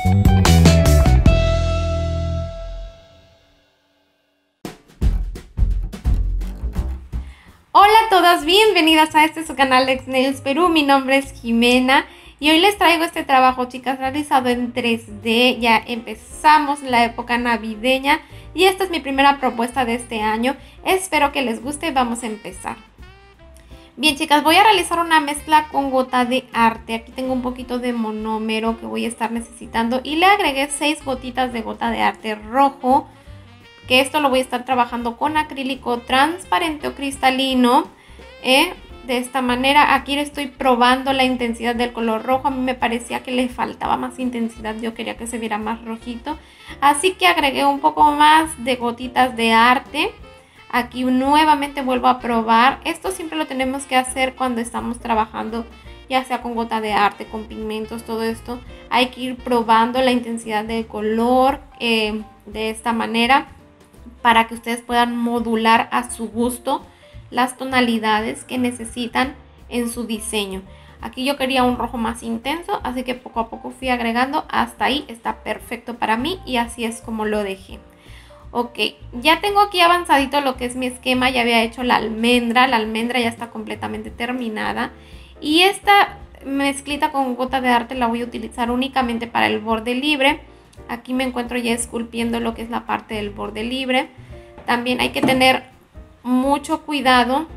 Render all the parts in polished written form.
Hola a todas, bienvenidas a su canal de Xnails Perú. Mi nombre es Jimena y hoy les traigo este trabajo, chicas, realizado en 3D. Ya empezamos la época navideña y esta es mi primera propuesta de este año. Espero que les guste, vamos a empezar. Bien, chicas, voy a realizar una mezcla con gota de arte. Aquí tengo un poquito de monómero que voy a estar necesitando y le agregué 6 gotitas de gota de arte rojo, que esto lo voy a estar trabajando con acrílico transparente o cristalino, de esta manera. Aquí estoy probando la intensidad del color rojo. A mí me parecía que le faltaba más intensidad, yo quería que se viera más rojito, así que agregué un poco más de gotitas de arte. Aquí nuevamente vuelvo a probar. Esto siempre lo tenemos que hacer cuando estamos trabajando, ya sea con gota de arte, con pigmentos, todo esto. Hay que ir probando la intensidad del color de esta manera, para que ustedes puedan modular a su gusto las tonalidades que necesitan en su diseño. Aquí yo quería un rojo más intenso, así que poco a poco fui agregando. Hasta ahí está perfecto para mí y así es como lo dejé. Ok, ya tengo aquí avanzadito lo que es mi esquema. Ya había hecho la almendra ya está completamente terminada. Y esta mezclita con gota de arte la voy a utilizar únicamente para el borde libre. Aquí me encuentro ya esculpiendo lo que es la parte del borde libre. También hay que tener mucho cuidado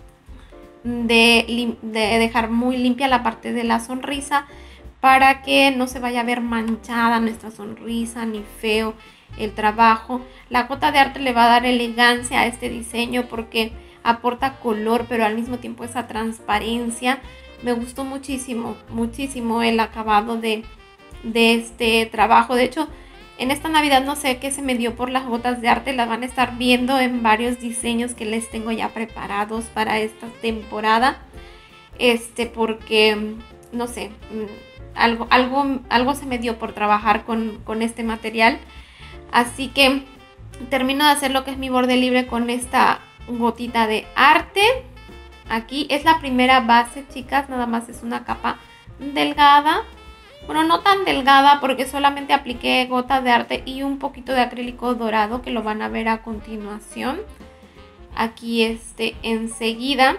de dejar muy limpia la parte de la sonrisa, para que no se vaya a ver manchada nuestra sonrisa ni feo el trabajo. La gota de arte le va a dar elegancia a este diseño porque aporta color, pero al mismo tiempo esa transparencia. Me gustó muchísimo, muchísimo el acabado de este trabajo. De hecho, en esta Navidad no sé qué se me dio por las gotas de arte. Las van a estar viendo en varios diseños que les tengo ya preparados para esta temporada. Porque no sé, algo se me dio por trabajar con este material. Así que termino de hacer lo que es mi borde libre con esta gotita de arte. Aquí es la primera base, chicas, nada más es una capa delgada. Bueno, no tan delgada porque solamente apliqué gotas de arte y un poquito de acrílico dorado, que lo van a ver a continuación. Aquí enseguida,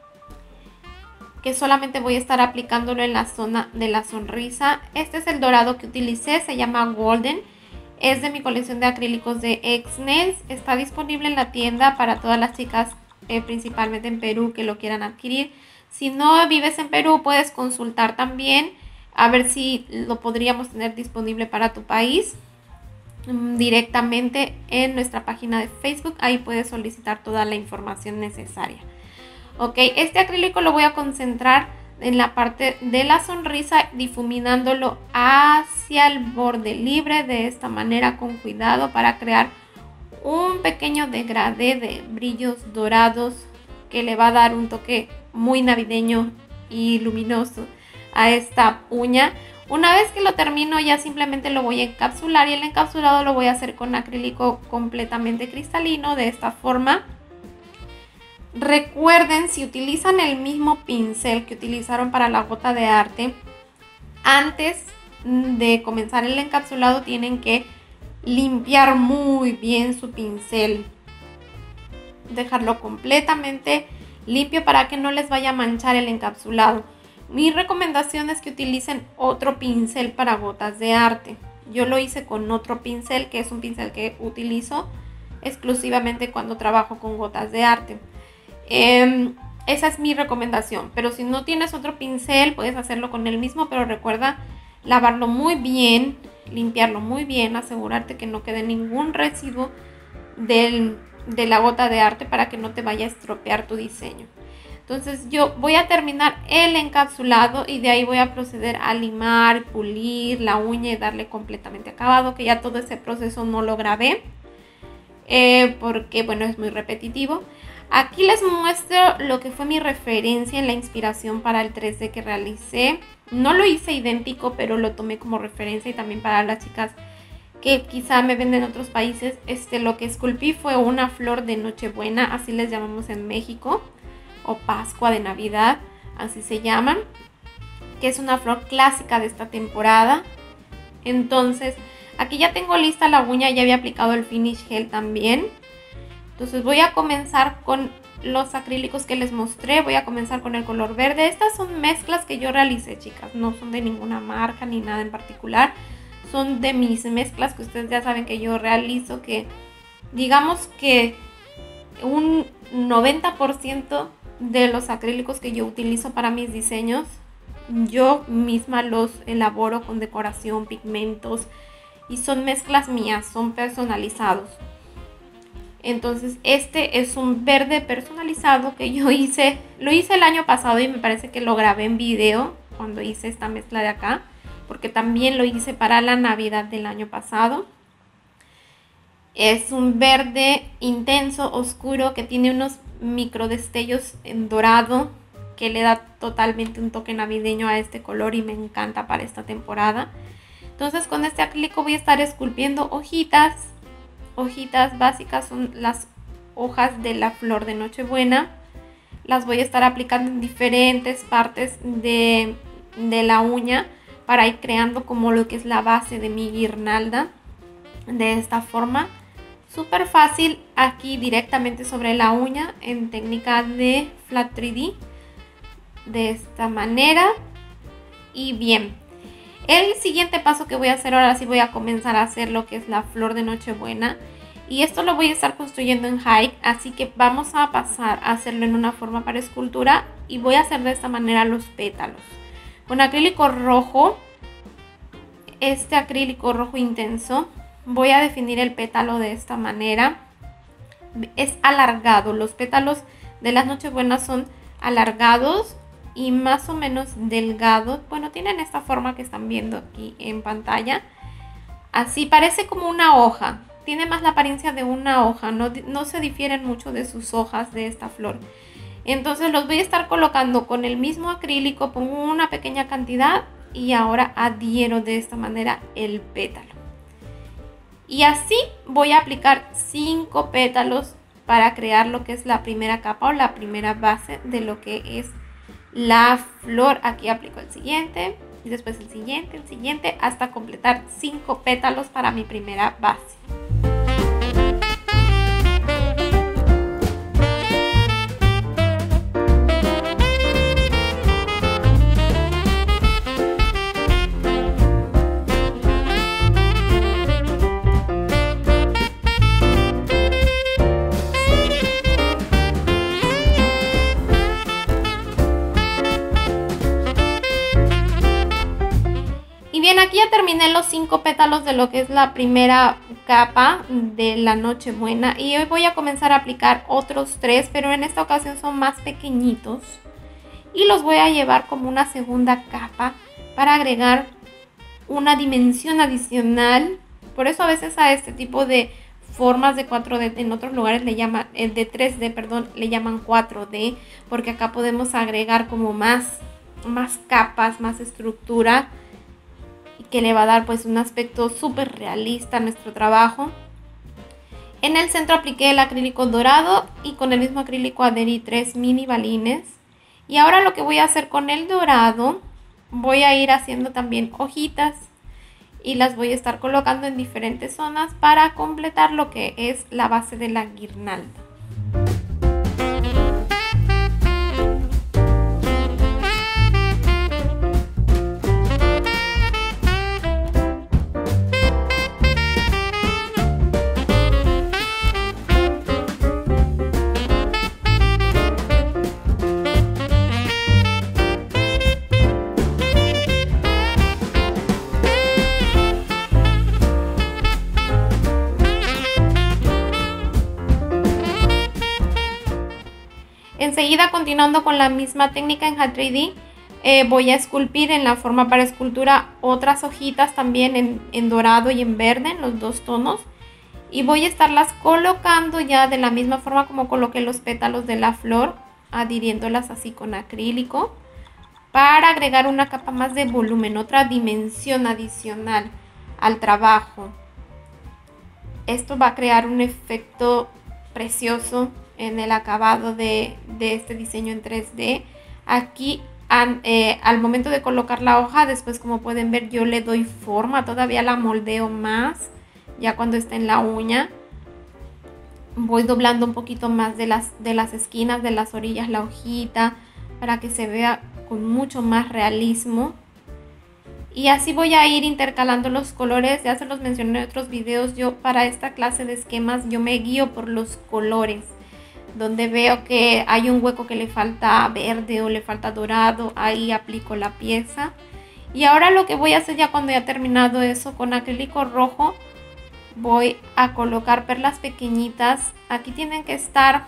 que solamente voy a estar aplicándolo en la zona de la sonrisa. Este es el dorado que utilicé, se llama Golden. Es de mi colección de acrílicos de Xnails. Está disponible en la tienda para todas las chicas, principalmente en Perú, que lo quieran adquirir. Si no vives en Perú, puedes consultar también a ver si lo podríamos tener disponible para tu país directamente en nuestra página de Facebook. Ahí puedes solicitar toda la información necesaria. Ok, este acrílico lo voy a concentrar en la parte de la sonrisa, difuminándolo hacia el borde libre de esta manera, con cuidado, para crear un pequeño degradé de brillos dorados que le va a dar un toque muy navideño y luminoso a esta uña. Una vez que lo termino, ya simplemente lo voy a encapsular, y el encapsulado lo voy a hacer con acrílico completamente cristalino, de esta forma. Recuerden, si utilizan el mismo pincel que utilizaron para la gota de arte, antes de comenzar el encapsulado tienen que limpiar muy bien su pincel, dejarlo completamente limpio para que no les vaya a manchar el encapsulado. Mi recomendación es que utilicen otro pincel para gotas de arte. Yo lo hice con otro pincel, que es un pincel que utilizo exclusivamente cuando trabajo con gotas de arte. Esa es mi recomendación, pero si no tienes otro pincel puedes hacerlo con el mismo, pero recuerda lavarlo muy bien, limpiarlo muy bien, asegurarte que no quede ningún residuo de la gota de arte para que no te vaya a estropear tu diseño. Entonces yo voy a terminar el encapsulado y de ahí voy a proceder a limar, pulir la uña y darle completamente acabado, que ya todo ese proceso no lo grabé porque bueno, es muy repetitivo. Aquí les muestro lo que fue mi referencia en la inspiración para el 3D que realicé. No lo hice idéntico, pero lo tomé como referencia, y también para las chicas que quizá me ven en otros países. Lo que esculpí fue una flor de Nochebuena, así les llamamos en México, o Pascua de Navidad, así se llaman, que es una flor clásica de esta temporada. Entonces aquí ya tengo lista la uña, ya había aplicado el finish gel también. Entonces voy a comenzar con los acrílicos que les mostré. Voy a comenzar con el color verde. Estas son mezclas que yo realicé, chicas, no son de ninguna marca ni nada en particular. Son de mis mezclas que ustedes ya saben que yo realizo, que digamos que un 90% de los acrílicos que yo utilizo para mis diseños, yo misma los elaboro con decoración, pigmentos, y son mezclas mías, son personalizados. Entonces este es un verde personalizado que yo hice, lo hice el año pasado y me parece que lo grabé en video cuando hice esta mezcla de acá, porque también lo hice para la Navidad del año pasado. Es un verde intenso, oscuro, que tiene unos micro destellos en dorado, que le da totalmente un toque navideño a este color y me encanta para esta temporada. Entonces con este acrílico voy a estar esculpiendo hojitas. Hojitas básicas son las hojas de la flor de Nochebuena. Las voy a estar aplicando en diferentes partes de la uña para ir creando como lo que es la base de mi guirnalda. De esta forma, súper fácil, aquí directamente sobre la uña en técnica de Flat 3D. De esta manera. Y bien, el siguiente paso que voy a hacer ahora, sí voy a comenzar a hacer lo que es la flor de Nochebuena. Y esto lo voy a estar construyendo en hike, así que vamos a pasar a hacerlo en una forma para escultura. Y voy a hacer de esta manera los pétalos. Con acrílico rojo, este acrílico rojo intenso, voy a definir el pétalo de esta manera. Es alargado, los pétalos de las Nochebuenas son alargados y más o menos delgados. Bueno, tienen esta forma que están viendo aquí en pantalla. Así parece como una hoja. Tiene más la apariencia de una hoja. No se difieren mucho de sus hojas de esta flor. Entonces los voy a estar colocando con el mismo acrílico. Pongo una pequeña cantidad y ahora adhiero de esta manera el pétalo. Y así voy a aplicar 5 pétalos para crear lo que es la primera capa o la primera base de lo que es la flor. Aquí aplico el siguiente y después el siguiente hasta completar 5 pétalos para mi primera base. Y bien, aquí ya terminé los 5 pétalos de lo que es la primera capa de la Nochebuena. Y hoy voy a comenzar a aplicar otros 3, pero en esta ocasión son más pequeñitos. Y los voy a llevar como una segunda capa para agregar una dimensión adicional. Por eso a veces a este tipo de formas de 4D, en otros lugares le llaman, de 3D, perdón, le llaman 4D. Porque acá podemos agregar como más capas, más estructura, que le va a dar pues un aspecto súper realista a nuestro trabajo. En el centro apliqué el acrílico dorado y con el mismo acrílico adherí 3 mini balines. Y ahora lo que voy a hacer con el dorado, voy a ir haciendo también hojitas y las voy a estar colocando en diferentes zonas para completar lo que es la base de la guirnalda. Enseguida, continuando con la misma técnica en HAT 3D, voy a esculpir en la forma para escultura otras hojitas también en dorado y en verde, en los dos tonos. Y voy a estarlas colocando ya de la misma forma como coloqué los pétalos de la flor, adhiriéndolas así con acrílico para agregar una capa más de volumen, otra dimensión adicional al trabajo. Esto va a crear un efecto precioso en el acabado de este diseño en 3D. Aquí al momento de colocar la hoja, después como pueden ver yo le doy forma, todavía la moldeo más, ya cuando está en la uña. Voy doblando un poquito más de las esquinas, de las orillas, la hojita, para que se vea con mucho más realismo. Y así voy a ir intercalando los colores. Ya se los mencioné en otros videos. Yo para esta clase de esquemas yo me guío por los colores. Donde veo que hay un hueco que le falta verde o le falta dorado, ahí aplico la pieza. Y ahora lo que voy a hacer ya cuando haya terminado eso, con acrílico rojo voy a colocar perlas pequeñitas. Aquí tienen que estar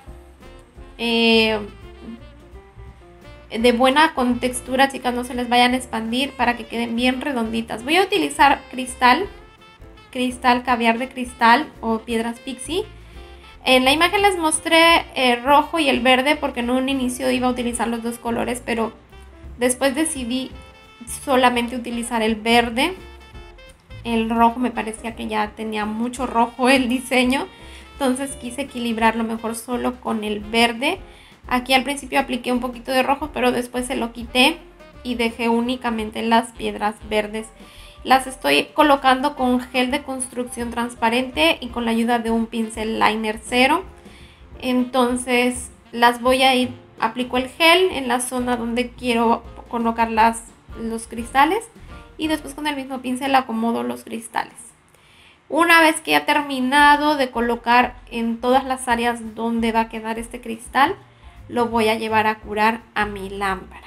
de buena contextura, chicas, no se les vayan a expandir, para que queden bien redonditas. Voy a utilizar cristal, caviar de cristal o piedras pixie. En la imagen les mostré el rojo y el verde porque en un inicio iba a utilizar los dos colores, pero después decidí solamente utilizar el verde. El rojo me parecía que ya tenía mucho rojo el diseño, entonces quise equilibrarlo mejor solo con el verde. Aquí al principio apliqué un poquito de rojo, pero después se lo quité y dejé únicamente las piedras verdes. Las estoy colocando con gel de construcción transparente y con la ayuda de un pincel liner cero. Entonces las voy a ir, aplico el gel en la zona donde quiero colocar los cristales y después con el mismo pincel acomodo los cristales. Una vez que he terminado de colocar en todas las áreas donde va a quedar este cristal, lo voy a llevar a curar a mi lámpara.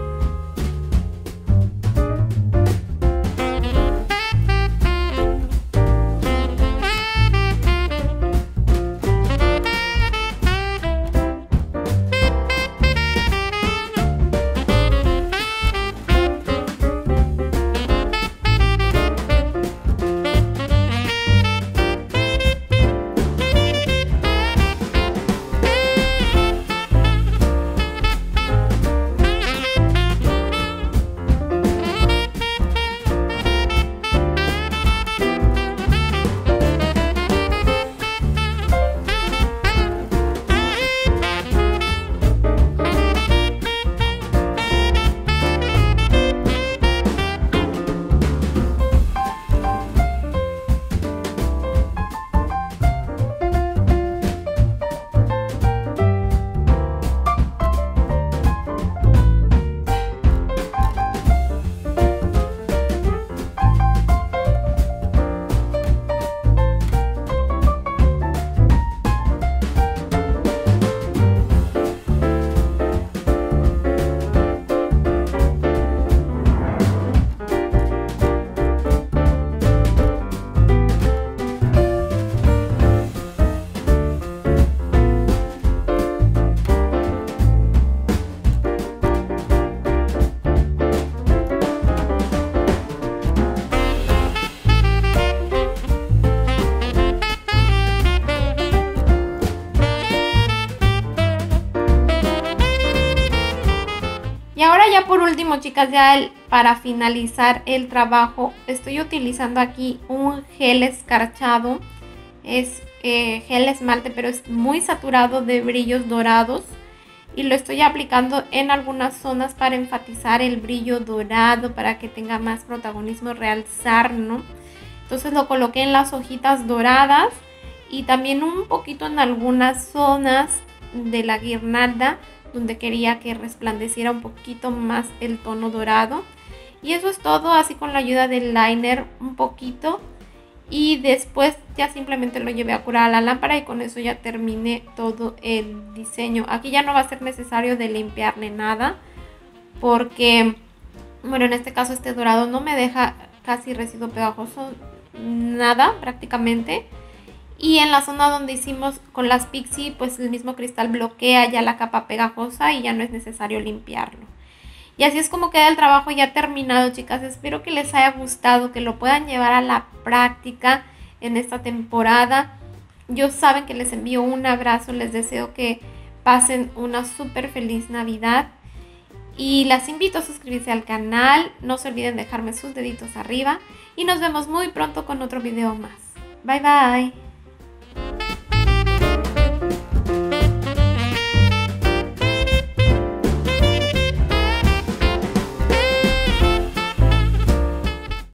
Y ahora ya por último, chicas, para finalizar el trabajo, estoy utilizando aquí un gel escarchado. Es gel esmalte, pero es muy saturado de brillos dorados. Y lo estoy aplicando en algunas zonas para enfatizar el brillo dorado, para que tenga más protagonismo, realzar, ¿no? Entonces lo coloqué en las hojitas doradas y también un poquito en algunas zonas de la guirnalda, donde quería que resplandeciera un poquito más el tono dorado. Y eso es todo, así con la ayuda del liner un poquito. Y después ya simplemente lo llevé a curar a la lámpara y con eso ya terminé todo el diseño. Aquí ya no va a ser necesario de limpiarle nada, porque, bueno, en este caso este dorado no me deja casi residuo pegajoso, nada prácticamente. Y en la zona donde hicimos con las Pixie, pues el mismo cristal bloquea ya la capa pegajosa y ya no es necesario limpiarlo. Y así es como queda el trabajo ya terminado, chicas. Espero que les haya gustado, que lo puedan llevar a la práctica en esta temporada. Yo saben que les envío un abrazo, les deseo que pasen una súper feliz Navidad. Y las invito a suscribirse al canal, no se olviden dejarme sus deditos arriba. Y nos vemos muy pronto con otro video más. Bye bye.